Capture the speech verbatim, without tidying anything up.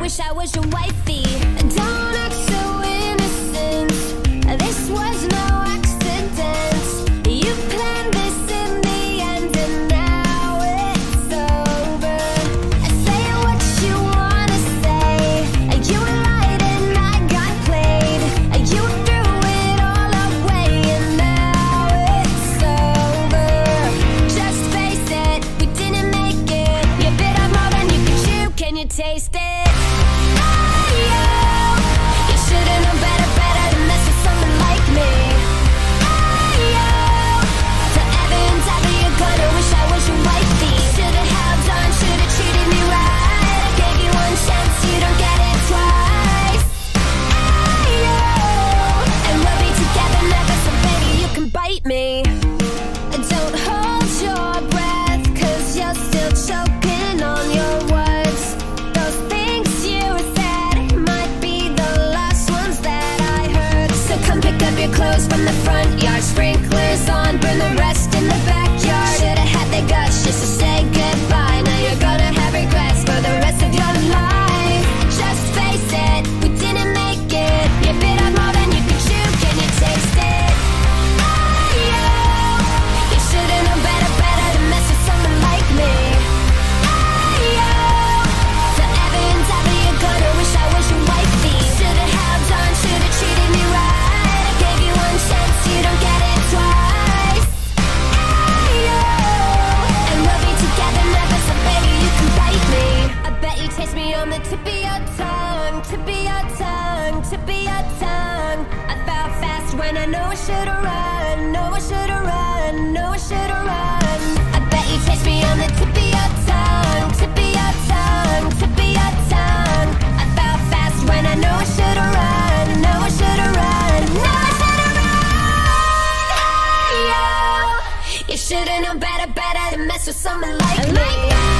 wish I was your wifey. Don't act so innocent. This was no accident. You planned this in the end, and now it's over. Say what you wanna say. You lied and I got played. You threw it all away, and now it's over. Just face it, we didn't make it. You bit off more than you could chew. Can you taste it? Me. Don't hold your breath, cause you're still choking on your words. Those things you said might be the last ones that I heard. So come pick up your clothes from the front yard. Sprinklers on, burn the rest in the backyard. Should've had the guts just to say goodbye. Now you're gonna have regrets for the rest of your life. Just face it, we didn't make it. You bit off more than you could chew. Can you taste it? To be your tongue, to be your tongue, to be your tongue. I felt fast when I know I should've run, know I should've run, know I should've run. I bet you taste me on the tip of your tongue, to be your tongue, to be your tongue. I felt fast when I know I should've run, know I should've run, know I should've run. Hey, yo, you should've known better, better to mess with someone like me.